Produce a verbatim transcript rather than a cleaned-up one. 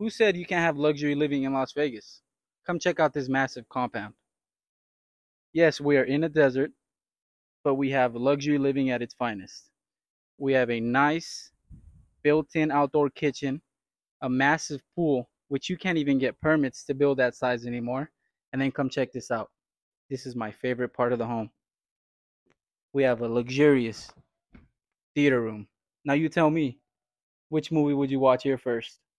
Who said you can't have luxury living in Las Vegas? Come check out this massive compound. Yes, we are in a desert, but we have luxury living at its finest. We have a nice built-in outdoor kitchen, a massive pool, which you can't even get permits to build that size anymore. And then come check this out. This is my favorite part of the home. We have a luxurious theater room. Now you tell me, which movie would you watch here first?